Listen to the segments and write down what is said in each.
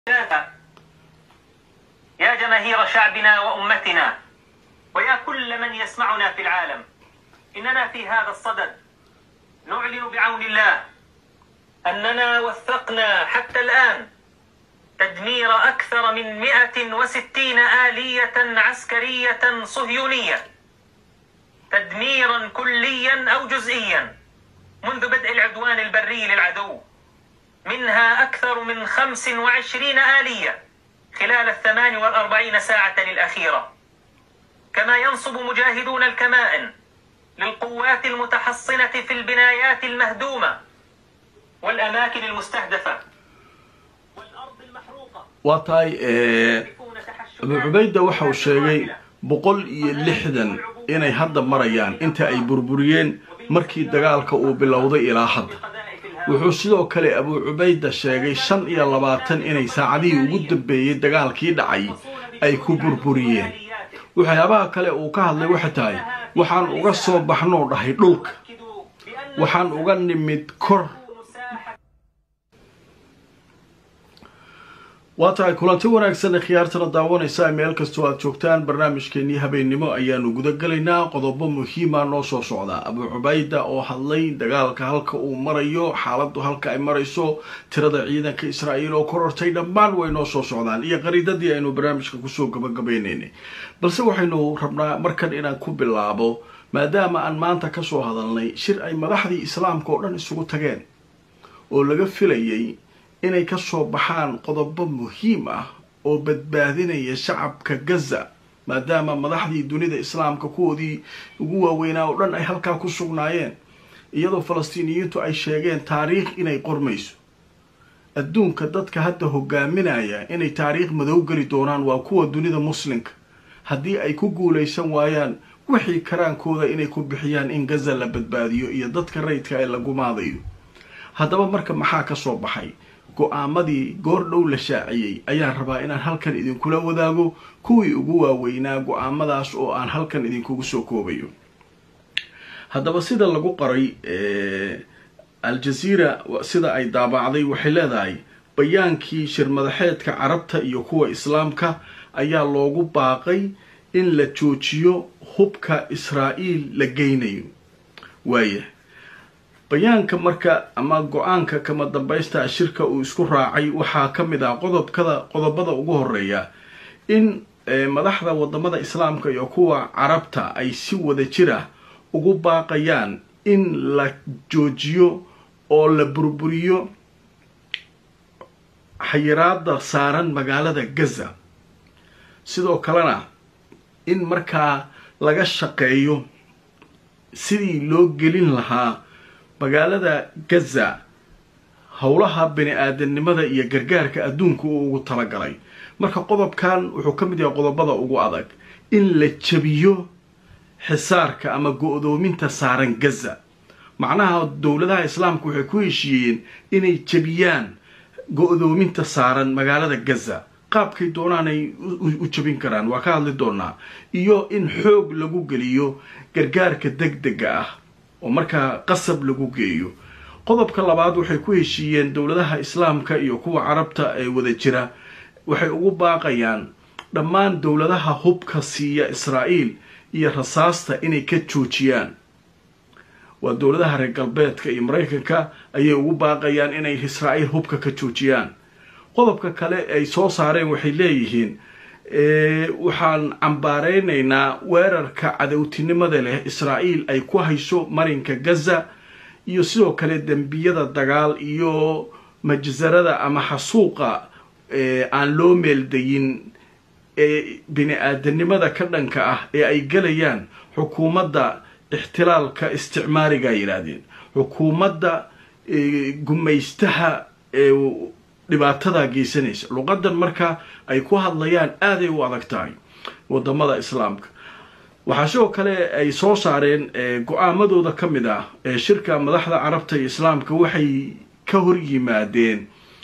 يا جماهير شعبنا وأمتنا ويا كل من يسمعنا في العالم، إننا في هذا الصدد نعلن بعون الله أننا وثقنا حتى الآن تدمير أكثر من 160 آلية عسكرية صهيونية، تدميرا كليا أو جزئيا منذ بدء العدوان البري للعدو، منها أكثر من 25 آلية خلال 48 ساعة الأخيرة. كما ينصب مجاهدون الكمائن للقوات المتحصنة في البنايات المهدومة والأماكن المستهدفة والأرض المحروقة. وطاي أبو عبيدة وحو الشيغي بقول يلحدن إني هذا مريان أنت أي بربريين مركي دقالك وبالوضي إلى حد wuxuu sidoo kale Abu Ubayda sheegay 25 inay saacadii ugu dambeeyay dagaalkii dhacay ay ku burburiyeen. waxyaabaha kale uu ka hadlay waxa tahay waxaan uga soo baxnoo dhahay dhulka, waxaan uga nimid kor. waatahay kulanti wanaagsan khiyaartana daawanaysa meel kastoo aad joogtaan barnaamijkeennii habeenimo ayaanu guda galaynaa qodobo muhiima noo soo socda. Abu Ubayda oo hadlay dagaalka halka uu marayo, xaaladdu halka ay marayso, tirada ciidanka Israa'iil oo korortay, dhammaan way noo soo socdaan iyo qariidadii aynu barnaamijka kusoo gabagabaynaynay. balse waxaynu rabnaa markan inaan ku bilaabo maadaama aan maanta ka soo hadalnay shir ay madaxdii islaamka oo dhan isugu tageen oo laga filayay inay ka soo baxaan qodobo muhiim ah oo badbaadinaya shacabka Gaza, maadaama madaxdii dunida islaamka kuwoodii ugu waaweynaa oo dhan ay halkaa ku sugnaayeen, iyadoo Falastiiniyiintu ay sheegeen taariikh inay qormayso. adduunka dadka hadda hogaaminaya inay taariikh madow gali doonaan waa kuwa dunida muslimka, haddii ay ku guulaysan waayaan wixii karaankooda inay ku bixiyaan in Gaza la badbaadiyo iyo dadka rayidka ay la gumaadayo. haddaba marka maxaa ka soo baxay go'aamadii goor dhow la shaaciyay ayaan rabaa inaan halkan idinkula wadaago kuwii ugu waaweynaa go'aamadaas oo aan halkan idinkugu soo koobayo. haddaba sida lagu qoray Al Jazeera sida ay daabacday waxay leedahay bayaankii shir madaxeedka carabta iyo kuwa islaamka ayaa loogu baaqay in la joojiyo hubka Israa'iil la geynayo. waaye bayaanka marka ama go'aanka kama dambaysta shirka uu isku raacay waxaa ka mid ah qodobada ugu horeeya in madaxda wadamada islaamka iyo kuwa carabta ay si wada jira ugu baaqayaan in la joojiyo oo la burburiyo xayiraadda saaran magaalada Gaza, sidoo kalena in markaa laga shaqeeyo sidii loo gelin lahaa magaalada Gaza howlaha bini'aadanimada iyo gargaarka adduunka uu ugu talagalay. marka qodobkan wuxuu ka mid yahay qodobada ugu adag in la jabiyo xisaarka ama go'doominta saaran Gaza. macnaha dowladaha islaamku waxay ku heshiiyeen inay jabiyaan go'doominta saaran magaalada Gaza, qaabkay doonaan ay u jabin karaan waa ka hadli doonaa, iyo in xoog lagu geliyo gargaarka degdega ah oo markaa qasab lagu geeyo. qodobka labaad waxay ku heshiiyeen dowladaha islaamka iyo kuwa carabta ee wada jira waxay ugu baaqayaan dhammaan dowladaha hubka siiya Israa'iil iyo rasaasta inay ka joojiyaan. waa dowladaha reer galbeedka iyo Mareykanka ayay ugu baaqayaan inay Israa'iil hubka ka joojiyaan. qodobka kale ay soo saareen waxay leeyihiin waxaan cambaareynaynaa weerarka cadowtinimada leh Israa'iil ay ku hayso marinka Gaza iyo sidoo kale dambiyada dagaal iyo majzarada ama xasuuqa aan loo meeldayin bini'aadanimada ka dhanka ah ee ay galayaan xukuumadda ixtilaalka isticmaariga yiraahdeen, xukuumadda gumaystaha dhibaatada geysanaysa. luqadan marka ay ku hadlayaan aad ay u adag tahay wadamada islaamka. waxaa sidoo kale ay soo saareen go'aamadooda ka mid ah shirka madaxda carabta iyo islaamka waxay ka hor yimaadeen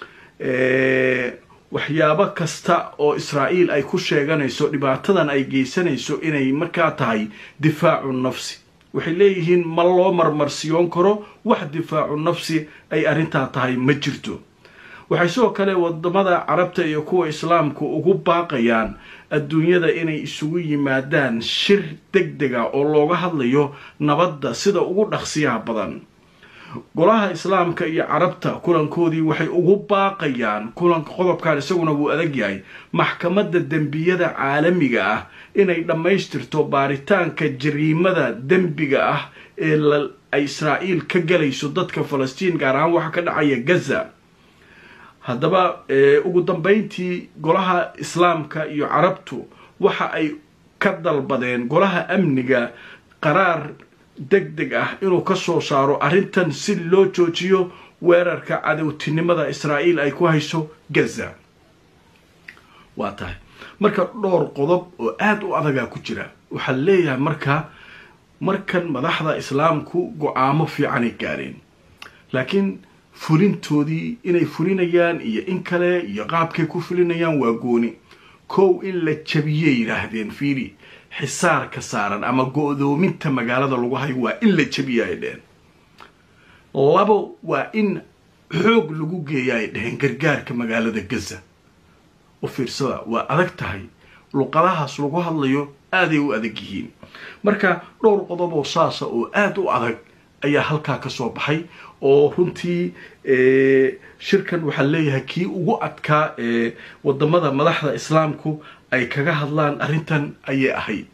waxyaabo kasta oo Israa'iil ay ku sheeganayso dhibaatadan ay geysanayso inay markaa tahay difaacu nafsi. waxay leeyihiin ma loo marmarsiyoon karo wax difaacu nafsi ay arrintaa tahay ma jirto. waxay sidoo kale wadamada carabta iyo kuwa islaamku ugu baaqayaan adduunyada inay isugu yimaadaan shir degdeg ah oo looga hadlayo nabadda sida ugu dhaqsiyaha badan. golaha islaamka iyo carabta kulankoodii waxay ugu baaqayaan kulanka qodobkan isaguna wuu adag yahay maxkamadda dembiyada caalamiga ah inay dhammaystirto baaritaanka jariimada dembiga ah ee ay Israa'iil ka galayso dadka Falastiin gaar ahaan waxa ka dhacaya Gaza. haddaba ugu dambeyntii golaha islaamka iyo carabtu waxa ay ka dalbadeen golaha amniga qaraar degdeg ah inuu ka soo saaro arrintan si loo joojiyo weerarka cadowtinimada Israa'iil ay ku hayso Gaza. waa tahay marka dhowr qodob oo aad u adaga ku jira waxa leeyahay markan madaxda islaamku go'aamo fiican ay gaareen laakiin fulintoodii inay fulinayaan iyo in kale iyo qaabkay ku fulinayaan waa gooni. kow in la jabiyay yiraahdeen fiiri xisaarka saaran ama go'doominta magaalada lagu hayo waa in la jabiyay dheen. labo waa in xoog lagu geeyay dheen gargaarka magaalada Gaza. u fiirsada waa adag tahay luqadahaas lagu hadlayo aaday u adag yihiin. marka dhowr qodob oo saasa oo aad u adag ayaa halkaa ka soo baxay oo runtii shirkan waxa leeyahay kii ugu adkaa wadamada madaxda islaamku ay kaga hadlaan arrintan ayay ahayd.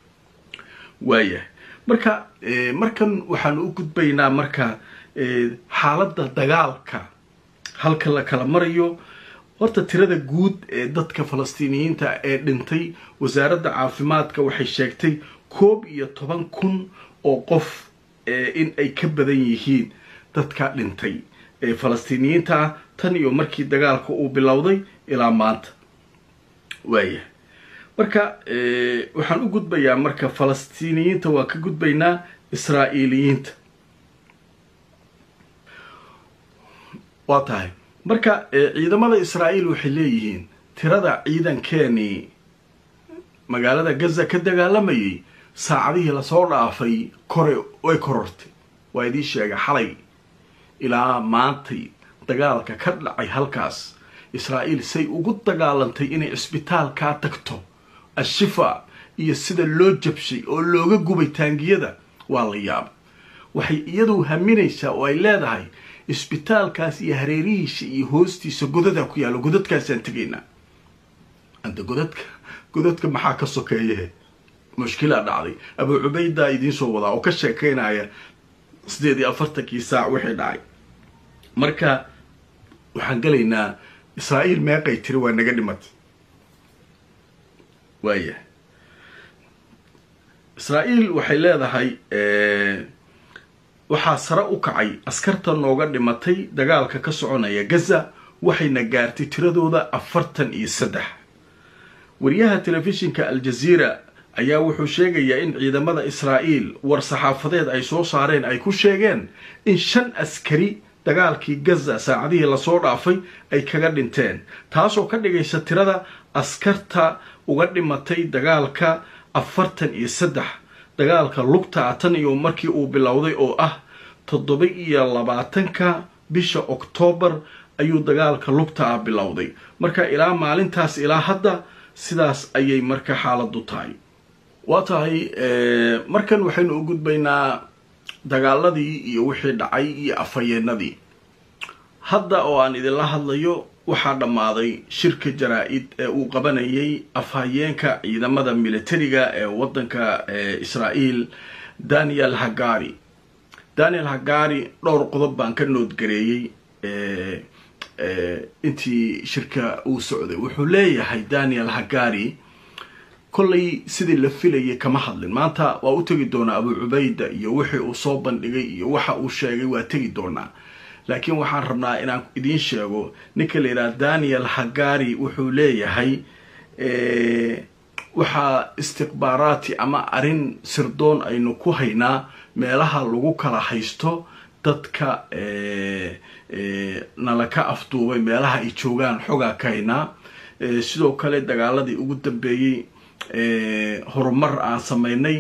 waaya markan waxaan u gudbaynaa marka xaaladda dagaalka halka la kala marayo. horta tirada guud ee dadka Falastiiniyiinta ee dhintay wasaaradda caafimaadka waxay sheegtay 11,000 oo qof in ay ka badan yihiin dadka dhintay ee Falastiiniyiinta tan iyo markii dagaalku uu bilowday ilaa maanta. waaya marka waxaan u gudbayaa marka Falastiiniyiinta waa ka gudbaynaa Israa'iiliyiinta. waa tahay marka ciidamada Israa'iil waxay leeyihiin tirada ciidankeeni magaalada Gaza ka dagaalamayay saacadihii la soo dhaafay way korortay. waa idin sheegay xalay ilaa maantay dagaalka ka dhacay halkaas Israa'iil say ugu dagaalantay inay isbitaalka tagto ashifa iyo sida loo jabshay oo looga gubay taangiyada waa la yaab. waxay iyadu haminaysaa oo ay leedahay isbitaalkaas iyo hareerihiisa iyo hoostiisa godada ku yaalo godadkaasaan tagaynaa. anta godadka maxaa ka sokeeyay mushkila dhacday. Abu Ubayda idin soo wada oo ka sheekeynaya 48 saac wixii dhacay. marka waxaan galaynaa Israa'iil meeqay tiri waa naga dhimatay. waaya Israa'iil waxay leedahay waxaa sare u kacay askarta nooga dhimatay dagaalka ka soconaya Gaza waxayna gaartay tiradooda 43. wariyaha telefishinka Al Jazeera ayaa wuxuu sheegayaa in ciidamada Israa'iil war saxaafadeed ay soo saareen ay ku sheegeen in 5 askari dagaalkii Gaza saacadihii la soo dhaafay ay kaga dhinteen taasoo ka dhigaysa tirada askarta uga dhimatay dagaalka 43. dagaalka lugta tan iyo markii uu bilowday oo ah 27 bisha Oktoobar ayuu dagaalka lugta bilowday. marka ilaa maalintaas ilaa hadda sidaas ayay marka xaaladu tahay. waa tahay markan waxaynu u gudbaynaa dagaaladii iyo wixii dhacay iyo afayeenadii. hadda oo aan idinla hadlayo waxaa dhammaaday shirka jaraa'id ee uu qabanayay afhayeenka ciidamada militariga ee waddanka Israa'iil Daniel Hagari. dhowr qodob baan ka noodgareeyay intii shirka uu socday. wuxuu leeyahay Daniel Hagari kollay sidii la filayay kama hadlin. maanta waa u tagi doonaa Abu Ubayda iyo wixii uu soo bandhigay iyo waxa uu sheegay waa tagi doonaa. laakiin waxaan rabnaa inaan idin sheego ninka la yiraahdo Daniel Hagari wuxuu leeyahay waxa istikhbaaraati ama arin sirdoon aynu ku haynaa meelaha lagu kala haysto dadka nalaka afduubay meelaha ay joogaan xogaa ka haynaa. sidoo kale dagaaladii ugu dambeeyay horumar aan sameynay.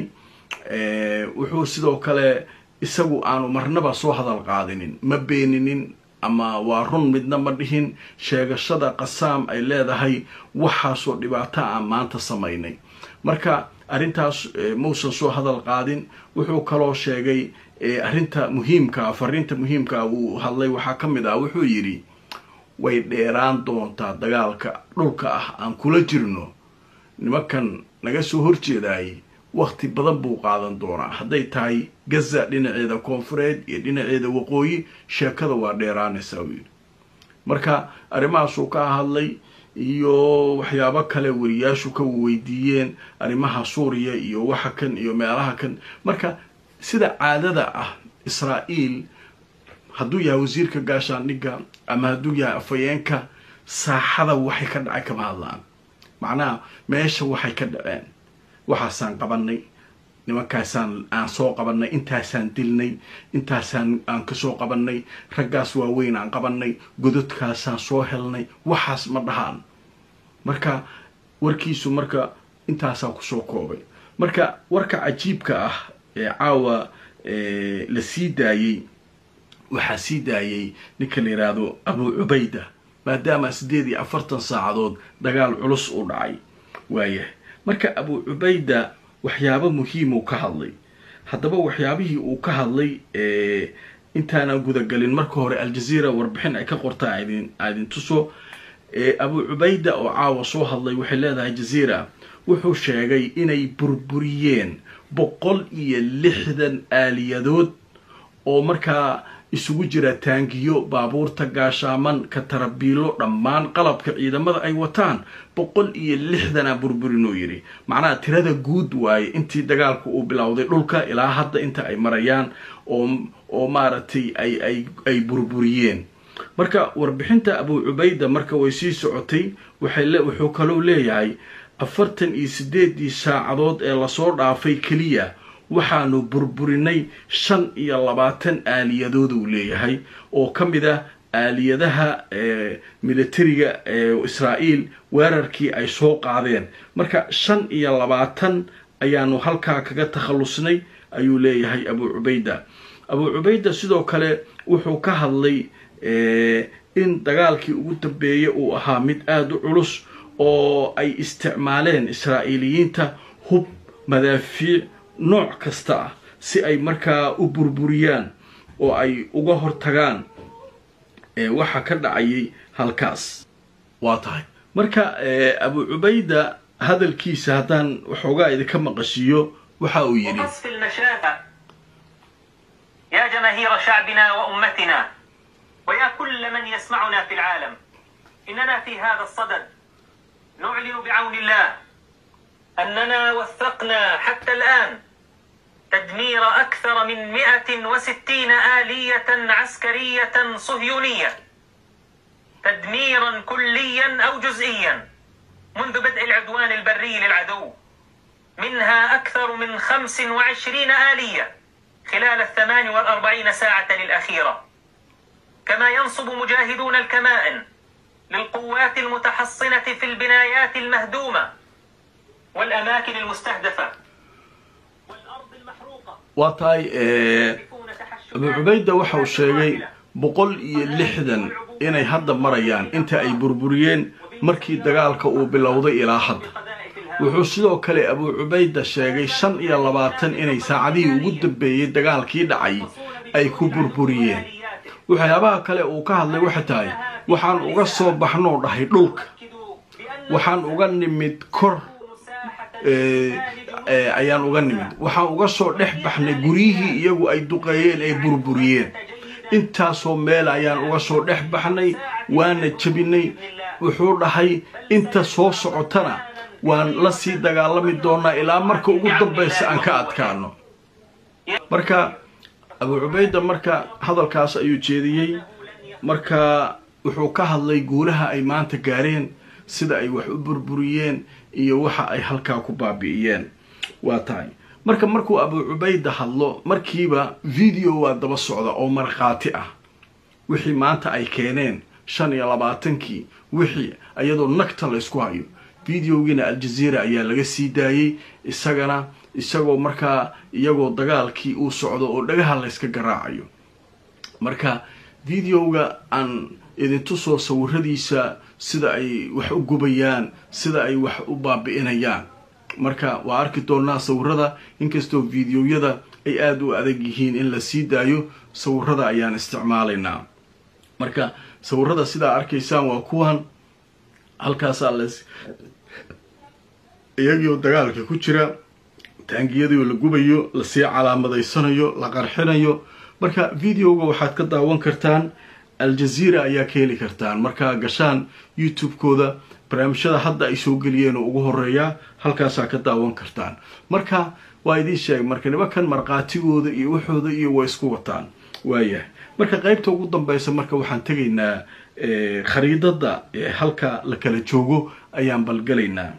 wuxuu sidoo kale isagu aanu marnaba soo hadal qaadinin ma beeninin ama waa run midna ma dhihin sheegashada qasaam ay leedahay waxaasoo dhibaato aan maanta samaynay. marka arrintaas muusan soo hadal qaadin. wuxuu kaloo sheegay arrinta muhiimka fariinta muhiimka uu hadlay waxaa ka mid ah, wuxuu yidhi way dheeraan doontaa dagaalka dhulka ah aan kula jirno nimankan naga soo horjeedaayay, waqti badan buu qaadan doonaa. hadday tahay gaza dhinaceeda koonfureed iyo dhinaceeda waqooyi, sheekada waa dheeraanaysaa uu yidhi. marka arrimahaasuu ka hadlay iyo waxyaabo kale wariyaashu ka weydiiyeen arrimaha suuriya iyo waxa kan iyo meelaha kan. marka sida caadada ah israa'iil hadduu yahay wasiirka gaashaandhigga ama hadduu yahay afhayeenka, saaxada waxay ka dhacay kama hadlaan. macnaha meesha waxay ka dhaceen, waxaasaan qabanay, nimankaasaan aan soo qabanay, intaasaan dilnay, intaasaan aan kasoo qabanay, raggaas waaweyn aan qabanay, gododkaasaan soo helnay, waxaas ma dhahaan. marka warkiisu marka intaasaa kusoo koobay. marka warka cajiibka ah ee caawa la sii daayey, waxaa sii daayey ninka la yidhaahdo abu cubayda, maadaama 48 saacadood dagaal culus u dhacay. waayahay marka abu cubayda waxyaabo muhiim uu ka hadlay. haddaba waxyaabihii uu ka hadlay intaana gudagalin, marka hore aljazeera warbixin ay ka qortaa idin tuso. abu cubayda oo caawa soo hadlay waxay leedahay jazeera, wuxuu sheegay inay burburiyeen 160 aaliyadood oo markaa isugu jira taangiyo, baabuurta gaashaaman, ka tarabiilo, dhammaan qalabka ciidamada ay wataan 160 burburinuu yidhi. macnaha tirada guud waaye intii dagaalku uu bilowday dhulka ilaa hadda inta ay marayaan oo maaragtay ay burburiyeen. marka warbixinta abu cubayda marka way sii socotay. wuxuu kaloo leeyahay 48 saacadood ee lasoo dhaafay keliya waxaanu burburinay 25 aaliyadood uu leeyahay, oo ka mid ah aaliyadaha militariga israa'iil weerarkii ay soo qaadeen. marka 25 ayaanu halkaa kaga takhallusnay ayuu leeyahay abu cubayda. abu cubayda sidoo kale wuxuu ka hadlay in dagaalkii ugu dambeeyay uu ahaa mid aada u culus oo ay isticmaaleen israa'iiliyiinta hub, madaafiic nooc kasta ah si ay markaa u burburiyaan oo ay uga hortagaan waxa ka dhacayay halkaas. waa tahay marka abu cubayda hadalkiisa haddaan waxoogaa idinka maqashiiyo waxa uu yidhi: يا جماهير شعبنا وأمتنا ويا كل من يسمعنا في العالم، إننا في هذا الصدد نعلن بعون الله أننا وثقنا حتى الآن تدمير أكثر من 160 آلية عسكرية صهيونية، تدميرا كليا أو جزئيا منذ بدء العدوان البري للعدو، منها أكثر من 25 آلية خلال 48 ساعة الأخيرة. كما ينصب مجاهدون الكمائن للقوات المتحصنة في البنايات المهدومة والأماكن المستهدفة والأرض المحروقة. وطاي أبو عبيدة وحو الشيغي 160 inay hadda marayaan inta ay burburiyeen markii dagaalka uu bilowday ilaa hadda. wuxuu sidoo kale abu cubayda sheegay 25 inay saacadihii ugu dambeeyay dagaalkii dhacay ay ku burburiyeen. waxyaabaha kale uu ka hadlay waxa tahay waxaan uga soo baxnoo dhahay dhulka, waxaan uga nimid kor ayaan uga nimid, waxaan uga soo dhex baxnay guryihii iyagu ay duqeeyeen ay burburiyeen. intaasoo meel ayaan uga soo dhex baxnay, waana jabinay. wuxuu dhahay inta soo socotana waan la sii dagaalami doonaa ilaa marka ugu dambaysa aan ka adkaano. marka abu cubayda marka hadalkaas ayuu jeediyey. marka wuxuu ka hadlay guulaha ay maanta gaareen, sida ay wax u burburiyeen iyo waxa ay halkaa ku baabi'iyeen. waa tahay marka markuu abu cubayda hadlo markiiba video waa daba socda oo markhaati ah wixii maanta ay keeneen 25kii wixii ayadoo nagta la isku hayo. videogiina aljazeera ayaa laga sii daayay isagoo markaa iyagoo dagaalkii uu socdo oo dhagaha la iska garaacayo. marka فيديوغا عن إذن تصور صورهديسا سيدا أي وح أقوبيان سيدا أي وح أبابئنيان marka waa arki doonaa sawirada inkastoo fiidiyoyada ay aad u adag yihiin in la sii daayo sawirada ayaan isticmaalaynaa marka sawirada sidaa arkaysaan waa kuwan halkaasaa iyagoo dagaalka ku jira taangiyadii la gubayo la sii calaamadaysanayo la qarxinayo marka fiidiyowga waxaad ka daawan kartaan Aljazeera ayaa ka heli kartaan marka gashaan YouTube-kooda barnaamijyada hadda ay soo galiyeen oo ugu horeeya halkaas ka daawan kartaan marka waa idin sheeg marka nimankan marqaatigooda iyo waxooda iyo way isku wataan waayahay marka qaybta ugu dambaysa marka waxaan tagaynaa khariidada halka la kala joogo ayaan balgalaynaa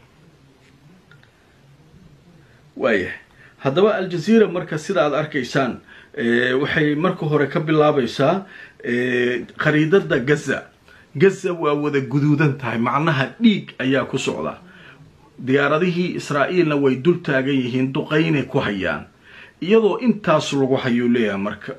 waayahay haddaba Aljazeera marka sida aad arkaysaan waxay marka hore ka bilaabaysaa khariidada Gaza waa wada guduudan tahay macnaha dhiig ayaa ku socda diyaaradihii Israa'iilna way dul taagan yihiin duqeynay ku hayaan iyadoo intaas lagu hayo leeyahay marka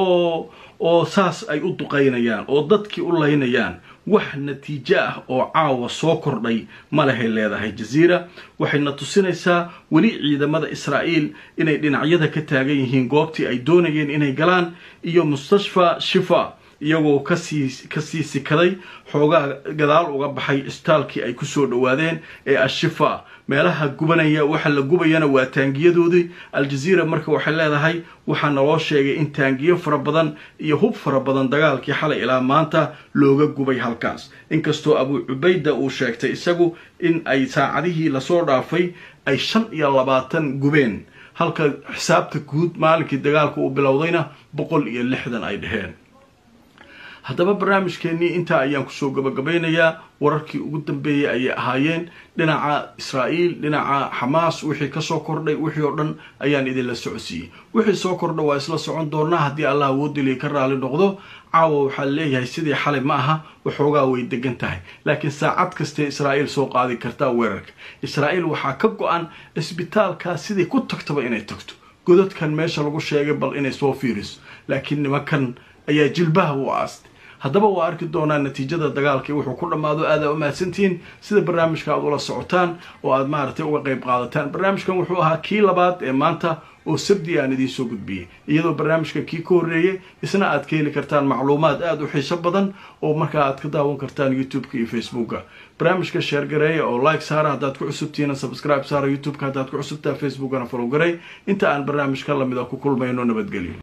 oo saas ay u duqeynayaan oo dadkii u leynayaan wax natiijo ah oo caawa soo kordhay ma lahay leedahay Jazeera waxayna tusinaysaa wali ciidamada Israa'iil inay dhinacyada ka taagan yihiin goobtii ay doonayeen inay galaan iyo mustashfa Shifa iyagoo ka sii sikaday xoogaa gadaal uga baxay istaalkii ay ku soo dhawaadeen ee Ashifa meelaha gubanaya waxa la gubayana waa taangiyadoodii Aljazeera marka waxay leedahay waxa naloo sheegay in taangiyo fara badan iyo hub fara badan dagaalkii xalay ilaa maanta looga gubay halkaas inkastoo Abu Ubayda uu sheegtay isagu in ay saacadihii la soo dhaafay ay 25 gubeen halka xisaabta guud maalinkii dagaalku uu bilowdayna 160 ay dhaheen haddaba barnaamijkeennii intaa ayaan kusoo gabagabeynayaa wararkii ugu dambeeyay ayay ahaayeen dhinaca Israa'iil dhinaca Xamaas wixii ka soo kordhay wixii oo dhan ayaan idin la socodsiiyay wixii soo kordhay waa isla socon doonaa haddii Allah woodilay ka raali noqdo caawa waxa leeyahay sidii xalay ma aha waxoogaa way degan tahay laakiin saacad kasta Israa'iil soo qaadi kartaa weerarka Israa'iil waxa ka go'an isbitaalka sidii ku tagtaba inay tagto godadkan meesha lagu sheegay bal inay soo fiiriso laakiin nimankan ayaa jilbaha u aastay haddaba waa arki doonaa natiijada dagaalkii wuxuu ku dhamaado aad u mahadsantiin sida barnaamijka aad ula socotaan oo aad maartay uga qayb qaadataan barnaamijkan wuxuu ahaa kii labaad ee maanta oo sabti aan idin soo gudbiyay iyadoo barnaamijka kii ka horeeyay isna aad ka heli kartaan macluumaad aad u xiiso badan oo markaa aad ka daawan kartaan YouTube-ka iyo Facebook-ka barnaamijka share gareeya oo like saara haddaad ku cusubtiina subscribe saara YouTube-ka haddaad ku cusubtaa Facebook-kana follow gareey inta aan barnaamijka la mid ah ku kulmayno nabadgelyo